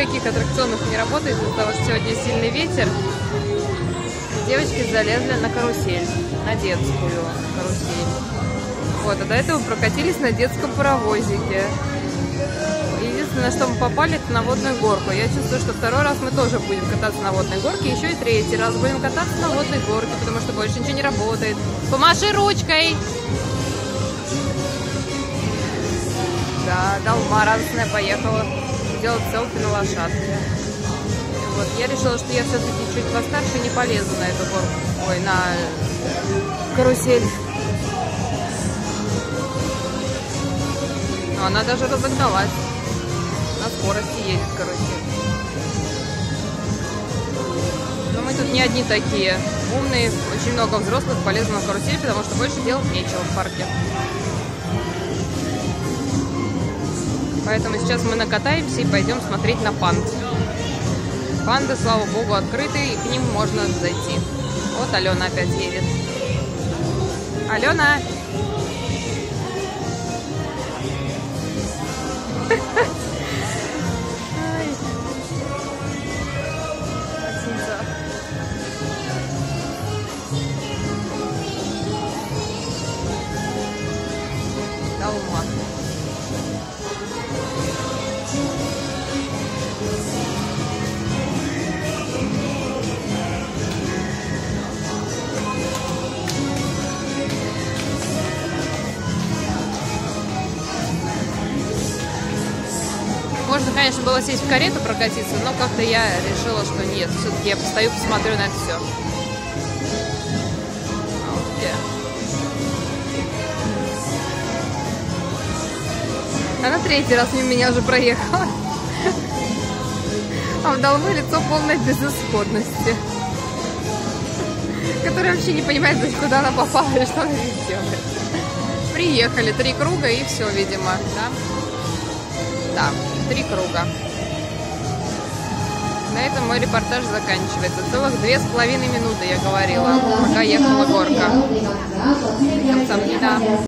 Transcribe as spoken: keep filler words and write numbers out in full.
никаких аттракционов не работает из-за того, что сегодня сильный ветер. Девочки залезли на карусель, на детскую карусель. Вот, а до этого прокатились на детском паровозике. Единственное, на что мы попали, это на водную горку. Я чувствую, что второй раз мы тоже будем кататься на водной горке, еще и третий раз будем кататься на водной горке, потому что больше ничего не работает. Помаши ручкой! Да, Далма радостная поехала делать селфи на лошадке. Вот, я решила, что я все-таки чуть постарше не полезу на эту горку. Ой, на карусель. Но она даже разогналась. На скорости едет карусель. Но мы тут не одни такие умные. Очень много взрослых полезли на карусель, потому что больше делать нечего в парке. Поэтому сейчас мы накатаемся и пойдем смотреть на панд. Панды, слава богу, открыты, и к ним можно зайти. Вот Алена опять едет. Алена! Далма. Можно, конечно, было сесть в карету прокатиться, но как-то я решила, что нет. Все-таки я постою, посмотрю на это все. Она третий раз мимо меня уже проехала. А в Далмы лицо полной безысходности. Которая вообще не понимает, куда она попала и что она здесь делает. Приехали, три круга и все, видимо, да? Да, три круга. На этом мой репортаж заканчивается. Целых две с половиной минуты я говорила, пока ехала горка.